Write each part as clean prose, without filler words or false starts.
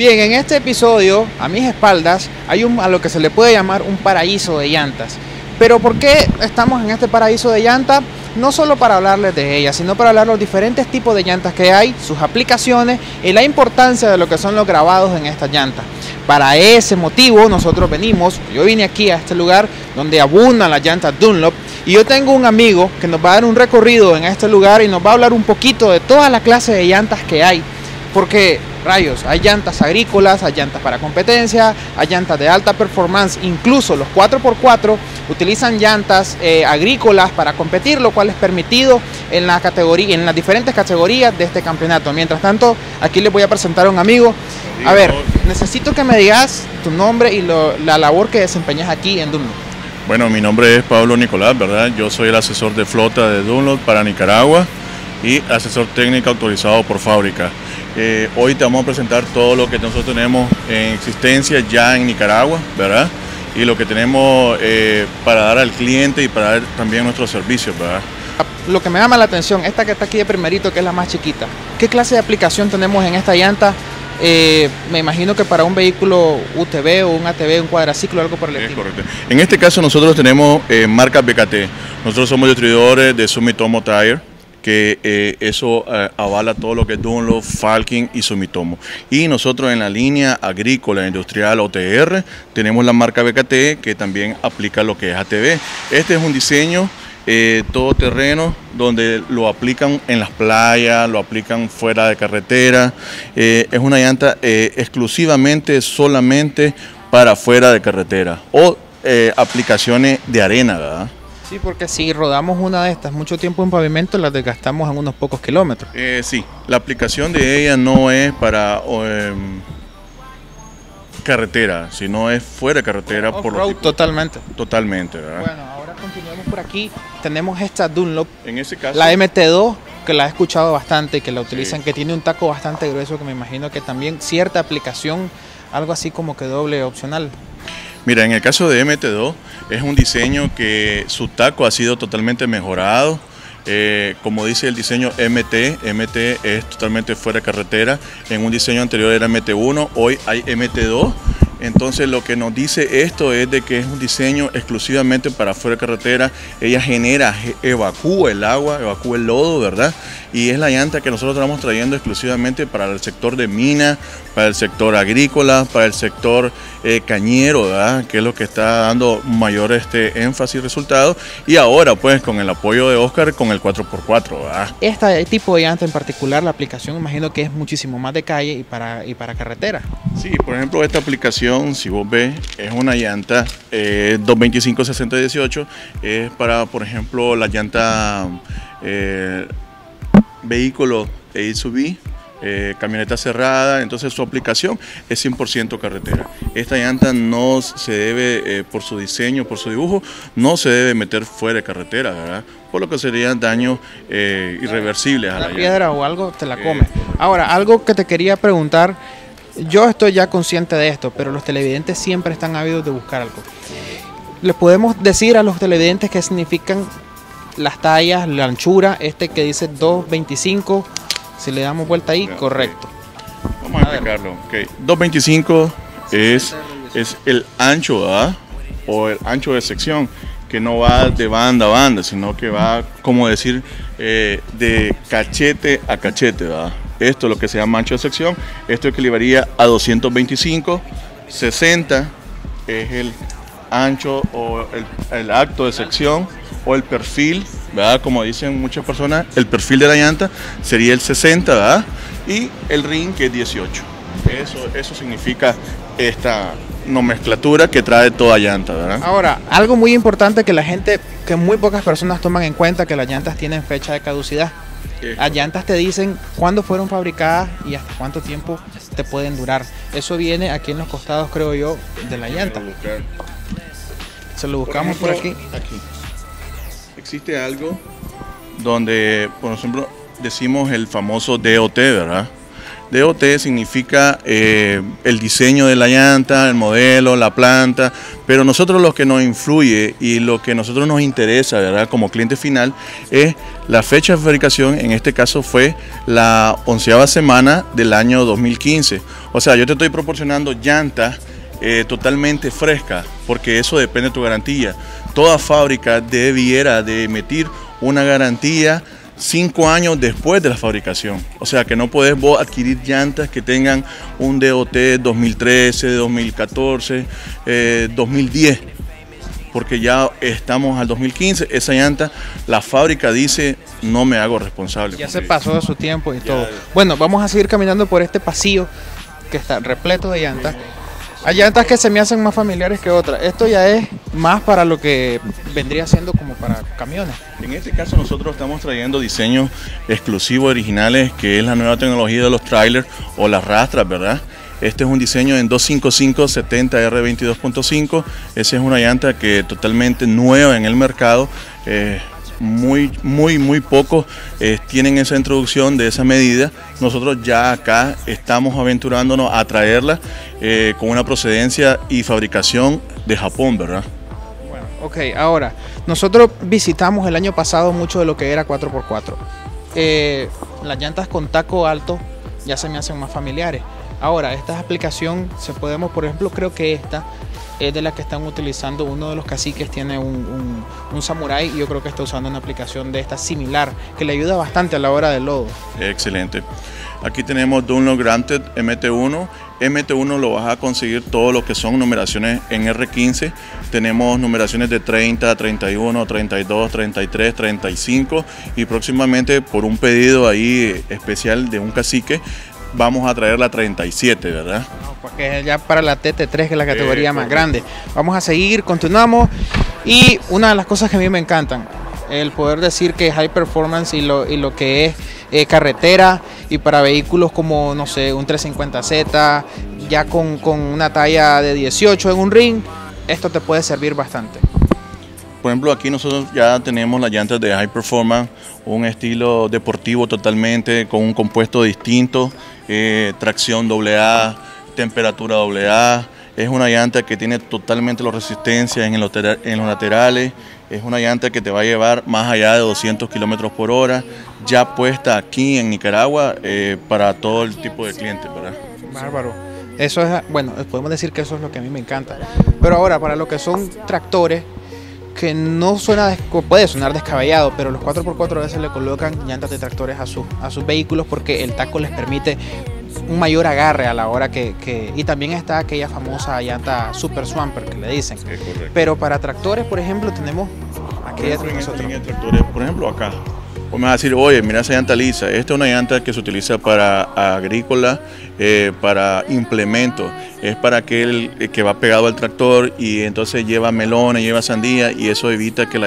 Bien, en este episodio, a mis espaldas, hay a lo que se le puede llamar un paraíso de llantas. Pero ¿por qué estamos en este paraíso de llantas? No solo para hablarles de ellas, sino para hablar de los diferentes tipos de llantas que hay, sus aplicaciones y la importancia de lo que son los grabados en estas llantas. Para ese motivo yo vine aquí a este lugar donde abundan las llantas Dunlop, y yo tengo un amigo que nos va a dar un recorrido en este lugar y nos va a hablar un poquito de toda la clase de llantas que hay. Porque, rayos, hay llantas agrícolas, hay llantas para competencia, hay llantas de alta performance, incluso los 4x4 utilizan llantas agrícolas para competir, lo cual es permitido en las diferentes categorías de este campeonato. Mientras tanto, aquí les voy a presentar a un amigo. A ver, necesito que me digas tu nombre y la labor que desempeñas aquí en Dunlop. Bueno, mi nombre es Pablo Nicolás, ¿verdad? Yo soy el asesor de flota de Dunlop para Nicaragua y asesor técnico autorizado por fábrica. Hoy te vamos a presentar todo lo que nosotros tenemos en existencia ya en Nicaragua, ¿verdad? Y lo que tenemos para dar al cliente y para dar también nuestros servicios, ¿verdad? Lo que me llama la atención, esta que está aquí de primerito, que es la más chiquita. ¿Qué clase de aplicación tenemos en esta llanta? Me imagino que para un vehículo UTV o un ATV, un cuadraciclo, algo por el estilo. Correcto. En este caso nosotros tenemos marca BKT. Nosotros somos distribuidores de Sumitomo Tire, que eso avala todo lo que es Dunlop, Falken y Sumitomo. Y nosotros en la línea agrícola, industrial OTR, tenemos la marca BKT, que también aplica lo que es ATV. Este es un diseño todoterreno, donde lo aplican en las playas, lo aplican fuera de carretera. Es una llanta exclusivamente solamente para fuera de carretera o aplicaciones de arena, ¿verdad? Sí, porque si rodamos una de estas mucho tiempo en pavimento, las desgastamos en unos pocos kilómetros. Sí, la aplicación de ella no es para carretera, sino es fuera de carretera. Por lo totalmente. Totalmente, ¿verdad? Bueno, ahora continuamos por aquí. Tenemos esta Dunlop, en ese caso, la MT2, que la he escuchado bastante, que la utilizan, sí, que tiene un taco bastante grueso, que me imagino que también cierta aplicación, algo así como que doble opcional. Mira, en el caso de MT2 es un diseño que su taco ha sido totalmente mejorado. Como dice el diseño MT es totalmente fuera de carretera. En un diseño anterior era MT1, hoy hay MT2. Entonces lo que nos dice esto es de que es un diseño exclusivamente para fuera de carretera. Ella evacúa el agua, evacúa el lodo, ¿verdad? Y es la llanta que nosotros estamos trayendo exclusivamente para el sector de mina, para el sector agrícola, para el sector cañero, ¿verdad? Que es lo que está dando mayor énfasis y resultado. Y ahora pues con el apoyo de Oscar con el 4x4, ¿verdad? Este tipo de llanta en particular, la aplicación imagino que es muchísimo más de calle y para carretera. Sí, por ejemplo esta aplicación, si vos ves, es una llanta 225-60-18, es para, por ejemplo, la llanta vehículo SUV, camioneta cerrada. Entonces su aplicación es 100% carretera. Esta llanta no se debe, por su diseño, por su dibujo, no se debe meter fuera de carretera, ¿verdad? Por lo que serían daños irreversibles a la piedra llanta. O algo te la come. Ahora, algo que te quería preguntar, yo estoy ya consciente de esto, pero los televidentes siempre están ávidos de buscar algo. ¿Les podemos decir a los televidentes qué significan las tallas, la anchura, que dice 225, si le damos vuelta ahí, correcto? Vamos a explicarlo. Okay. 225 es el ancho, ¿verdad? O el ancho de sección, que no va de banda a banda, sino que va, como decir, de cachete a cachete, ¿verdad? Esto es lo que se llama ancho de sección. Esto equivaldría a 225, 60 es el ancho o el acto de sección o el perfil, ¿verdad? Como dicen muchas personas, el perfil de la llanta sería el 60, ¿verdad? Y el ring, que es 18. Eso significa esta nomenclatura que trae toda llanta, ¿verdad? Ahora, algo muy importante que muy pocas personas toman en cuenta, que las llantas tienen fecha de caducidad. Las llantas te dicen cuándo fueron fabricadas y hasta cuánto tiempo te pueden durar. Eso viene aquí en los costados, creo yo, de la llanta. Se lo buscamos por aquí. Existe algo donde, por ejemplo, decimos el famoso DOT, ¿verdad? DOT significa el diseño de la llanta, el modelo, la planta, pero nosotros lo que nos influye y lo que a nosotros nos interesa, ¿verdad?, como cliente final, es la fecha de fabricación. En este caso fue la 11ª semana del año 2015. O sea, yo te estoy proporcionando llantas totalmente frescas, porque eso depende de tu garantía. Toda fábrica debiera de emitir una garantía 5 años después de la fabricación. O sea que no podés vos adquirir llantas que tengan un DOT 2013, 2014, 2010, porque ya estamos al 2015, esa llanta, la fábrica dice, no me hago responsable. Ya se pasó de su tiempo y todo. Bueno, vamos a seguir caminando por este pasillo que está repleto de llantas. Hay llantas que se me hacen más familiares que otras. Esto ya es más para lo que vendría siendo como para camiones. En este caso nosotros estamos trayendo diseños exclusivos, originales, que es la nueva tecnología de los trailers o las rastras, ¿verdad? Este es un diseño en 255-70R22.5. Esa es una llanta que totalmente nueva en el mercado. Muy pocos tienen esa introducción de esa medida. Nosotros ya acá estamos aventurándonos a traerla con una procedencia y fabricación de Japón, ¿verdad? Bueno, ok, ahora, nosotros visitamos el año pasado mucho de lo que era 4x4. Las llantas con taco alto ya se me hacen más familiares. Ahora, esta aplicación, por ejemplo, creo que esta es de la que están utilizando. Uno de los caciques tiene un samurái y yo creo que está usando una aplicación de esta similar que le ayuda bastante a la hora del lodo. Excelente. Aquí tenemos Dunlop Granted MT1. MT1 lo vas a conseguir todo lo que son numeraciones en R15. Tenemos numeraciones de 30, 31, 32, 33, 35 y próximamente por un pedido ahí especial de un cacique vamos a traer la 37, ¿verdad? No, porque ya para la TT3, que es la categoría más grande. Vamos a seguir, continuamos. Y una de las cosas que a mí me encantan, el poder decir que high performance y lo que es carretera y para vehículos como, no sé, un 350Z, ya con una talla de 18 en un ring, esto te puede servir bastante. Por ejemplo, aquí nosotros ya tenemos las llantas de high performance, un estilo deportivo totalmente, con un compuesto distinto, tracción AA, temperatura AA. Es una llanta que tiene totalmente la resistencia en los laterales. Es una llanta que te va a llevar más allá de 200 kilómetros por hora, ya puesta aquí en Nicaragua para todo el tipo de clientes, ¿verdad? Bárbaro. Eso es, bueno, podemos decir que eso es lo que a mí me encanta. Pero ahora, para lo que son tractores, que no puede sonar descabellado, pero los 4x4 a veces le colocan llantas de tractores a sus vehículos porque el taco les permite un mayor agarre a la hora y también está aquella famosa llanta Super Swamper que le dicen. Pero para tractores, por ejemplo, tenemos aquella por ejemplo acá. O me vas a decir, oye, mira esa llanta lisa. Esta es una llanta que se utiliza para agrícola, para implementos. Es para aquel que va pegado al tractor y entonces lleva melones, lleva sandía y eso evita que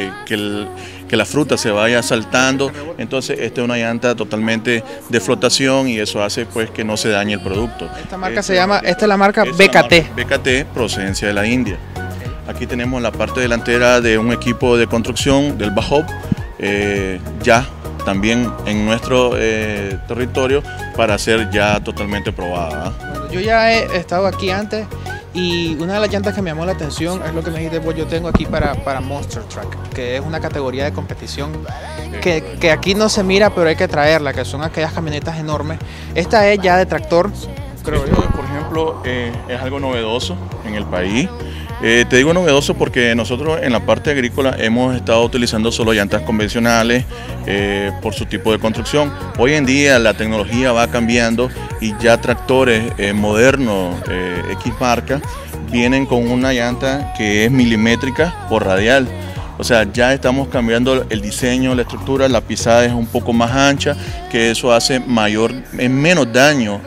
la fruta se vaya saltando. Entonces esta es una llanta totalmente de flotación y eso hace pues que no se dañe el producto. Esta marca esta es la marca BKT. BKT, procedencia de la India. Aquí tenemos la parte delantera de un equipo de construcción del Bajop. Ya también en nuestro territorio para ser ya totalmente probada. Bueno, yo ya he estado aquí antes y una de las llantas que me llamó la atención es lo que me dijiste, pues yo tengo aquí para Monster Truck, que es una categoría de competición que aquí no se mira, pero hay que traerla, que son aquellas camionetas enormes. Esta es ya de tractor, creo yo. Por ejemplo, es algo novedoso en el país. Te digo novedoso porque nosotros en la parte agrícola hemos estado utilizando solo llantas convencionales por su tipo de construcción. Hoy en día la tecnología va cambiando y ya tractores modernos X marca vienen con una llanta que es milimétrica por radial. O sea, ya estamos cambiando el diseño, la estructura, la pisada es un poco más ancha, que eso hace menos daño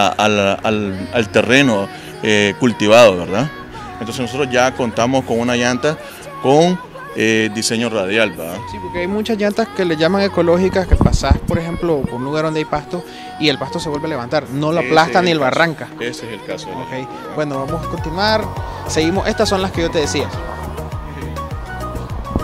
al terreno cultivado, por Entonces nosotros ya contamos con una llanta con diseño radial, ¿verdad? Sí, porque hay muchas llantas que le llaman ecológicas, que pasás, por ejemplo, por un lugar donde hay pasto y el pasto se vuelve a levantar, no lo aplasta ni lo arranca. Ese es el caso. Okay. Bueno, vamos a continuar. Seguimos, estas son las que yo te decía.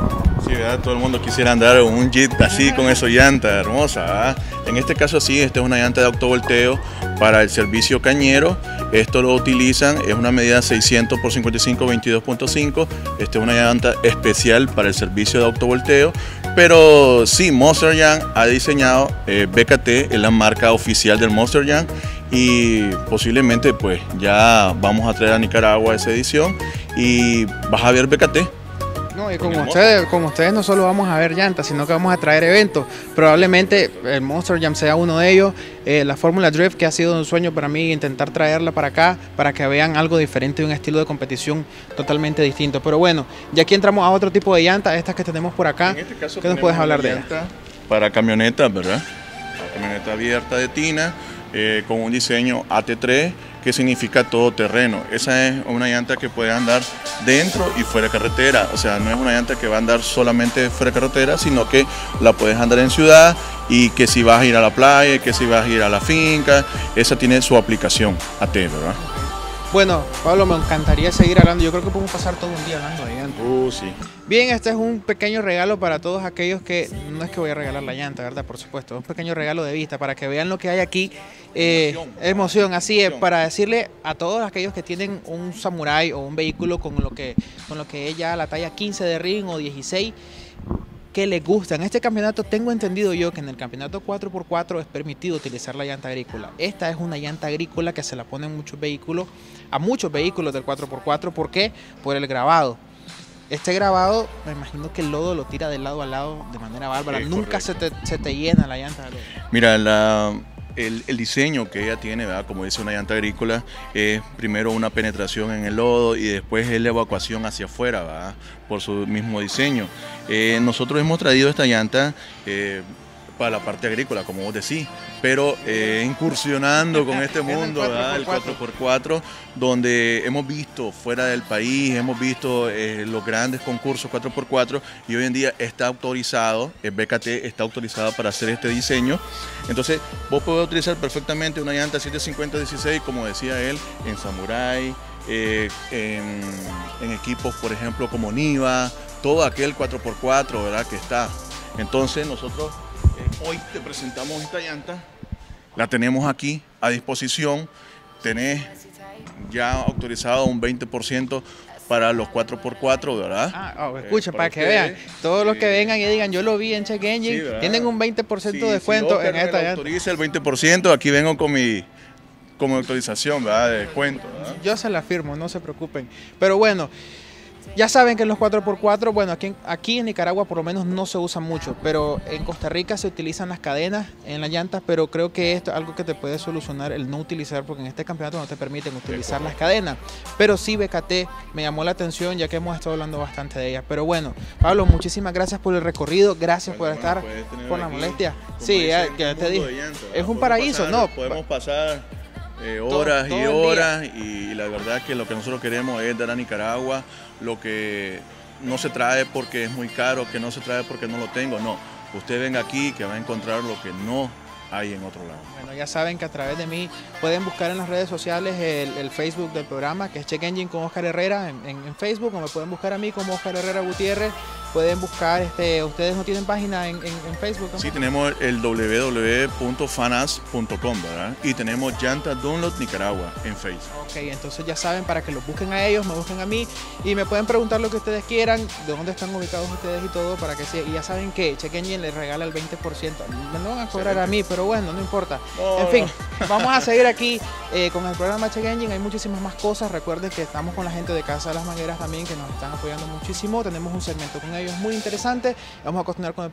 Sí, ¿verdad? Todo el mundo quisiera andar en un Jeep así con esa llanta hermosa, ¿verdad? En este caso sí, esta es una llanta de autovolteo para el servicio cañero. Esto lo utilizan, es una medida 600 por 55 22.5. Esta es una llanta especial para el servicio de autovolteo. Pero sí, Monster Jam ha diseñado, BKT es la marca oficial del Monster Jam, y posiblemente pues ya vamos a traer a Nicaragua esa edición y vas a ver BKT. No, y como ustedes no solo vamos a ver llantas, sino que vamos a traer eventos. Probablemente el Monster Jam sea uno de ellos. La Fórmula Drift, que ha sido un sueño para mí, intentar traerla para acá, para que vean algo diferente y un estilo de competición totalmente distinto. Pero bueno, ya aquí entramos a otro tipo de llantas, estas que tenemos por acá. En este caso, ¿qué nos puedes hablar de ella? Para camionetas, ¿verdad? La camioneta abierta de tina, con un diseño AT3, que significa todoterreno. Esa es una llanta que puede andar dentro y fuera de carretera. O sea, no es una llanta que va a andar solamente fuera de carretera, sino que la puedes andar en ciudad, y que si vas a ir a la playa, que si vas a ir a la finca, esa tiene su aplicación AT, ¿verdad? Bueno, Pablo, me encantaría seguir hablando. Yo creo que podemos pasar todo un día hablando de llantas. Sí. Bien, este es un pequeño regalo para todos aquellos que, no es que voy a regalar la llanta, ¿verdad? Por supuesto, es un pequeño regalo de vista para que vean lo que hay aquí. Emoción, así es, para decirle a todos aquellos que tienen un Samurai o un vehículo con lo que es ya la talla 15 de ring o 16, que les gusta. En este campeonato tengo entendido yo que en el campeonato 4x4 es permitido utilizar la llanta agrícola. Esta es una llanta agrícola que se la ponen a muchos vehículos del 4x4. ¿Por qué? Por el grabado. Este grabado, me imagino que el lodo lo tira de lado a lado de manera bárbara. Nunca se te llena la llanta de lodo. Mira, el diseño que ella tiene, ¿verdad? Como dice una llanta agrícola, es primero una penetración en el lodo y después es la evacuación hacia afuera, ¿verdad? Por su mismo diseño. Nosotros hemos traído esta llanta para la parte agrícola, como vos decís, pero incursionando con este mundo, ¿verdad? El 4x4, donde hemos visto fuera del país, hemos visto los grandes concursos 4x4, y hoy en día está autorizado, el BKT está autorizado para hacer este diseño. Entonces vos podés utilizar perfectamente una llanta 750-16, como decía él, en Samurai, en equipos, por ejemplo, como Niva, todo aquel 4x4, ¿verdad? Que está. Entonces nosotros hoy te presentamos esta llanta, la tenemos aquí a disposición. Tenés ya autorizado un 20% para los 4x4, ¿verdad? Escuchen, para que vean, todos los que vengan y digan, yo lo vi en Check Engine, sí, tienen un 20% de descuento en esta llanta. Autoriza el 20%, aquí vengo con mi autorización, ¿verdad? De descuento, ¿verdad? Yo se la firmo, no se preocupen. Pero bueno, ya saben que en los 4x4, bueno, aquí en Nicaragua por lo menos no se usa mucho, pero en Costa Rica se utilizan las cadenas en las llantas, pero creo que esto es algo que te puede solucionar el no utilizar, porque en este campeonato no te permiten utilizar las cadenas. Pero sí, BKT me llamó la atención, ya que hemos estado hablando bastante de ellas. Pero bueno, Pablo, muchísimas gracias por el recorrido, gracias por estar, por la molestia. Sí, ya te dije, es un paraíso, ¿no? Podemos pasar horas y horas, y la verdad que lo que nosotros queremos es dar a Nicaragua lo que no se trae porque es muy caro, que no se trae porque no lo tengo. No, usted venga aquí que va a encontrar lo que no hay en otro lado. Bueno, ya saben que a través de mí pueden buscar en las redes sociales el Facebook del programa, que es Check Engine con Oscar Herrera en Facebook, o me pueden buscar a mí como Oscar Herrera Gutiérrez. Pueden buscar, ustedes no tienen página en Facebook, ¿no? Sí, tenemos el www.fanas.com, ¿verdad? Y tenemos Llanta Download Nicaragua en Facebook. Ok, entonces ya saben, para que los busquen a ellos, me busquen a mí, y me pueden preguntar lo que ustedes quieran, de dónde están ubicados ustedes y todo, para que y ya saben que Check Engine les regala el 20%. Me lo van a cobrar a mí, pero bueno, no importa. En fin, vamos a seguir aquí con el programa Check Engine. Hay muchísimas más cosas. Recuerden que estamos con la gente de Casa de las Mangueras también, que nos están apoyando muchísimo. Tenemos un segmento con ellos muy interesante. Vamos a continuar con el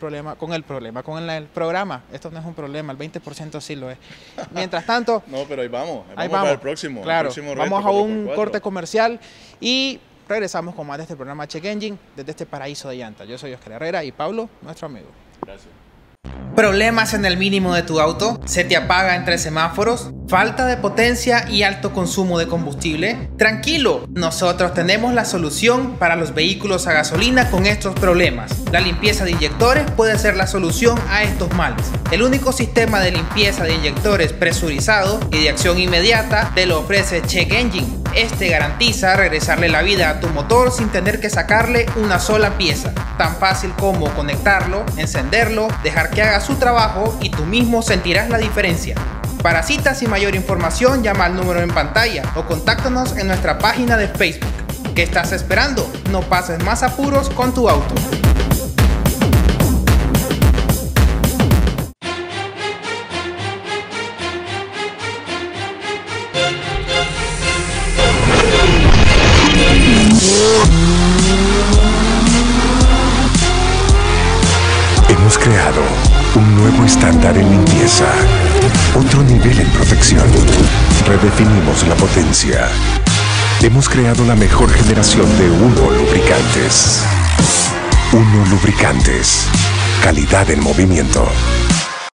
programa. Esto no es un problema, el 20% sí lo es. Mientras tanto, no, pero ahí vamos para el próximo. Claro, el próximo vamos a un corte comercial y regresamos con más de este programa Check Engine desde este paraíso de llantas. Yo soy Oscar Herrera y Pablo, nuestro amigo. Gracias. ¿Problemas en el mínimo de tu auto? ¿Se te apaga entre semáforos? ¿Falta de potencia y alto consumo de combustible? Tranquilo, nosotros tenemos la solución para los vehículos a gasolina con estos problemas. La limpieza de inyectores puede ser la solución a estos males. El único sistema de limpieza de inyectores presurizado y de acción inmediata te lo ofrece Check Engine. Este garantiza regresarle la vida a tu motor sin tener que sacarle una sola pieza. Tan fácil como conectarlo, encenderlo, dejar que haga su trabajo y tú mismo sentirás la diferencia. Para citas y mayor información, llama al número en pantalla o contáctanos en nuestra página de Facebook. ¿Qué estás esperando? No pases más apuros con tu auto. Hemos creado un nuevo estándar en limpieza, otro nivel en protección. Redefinimos la potencia. Hemos creado la mejor generación de Uno Lubricantes. Uno Lubricantes. Calidad en movimiento.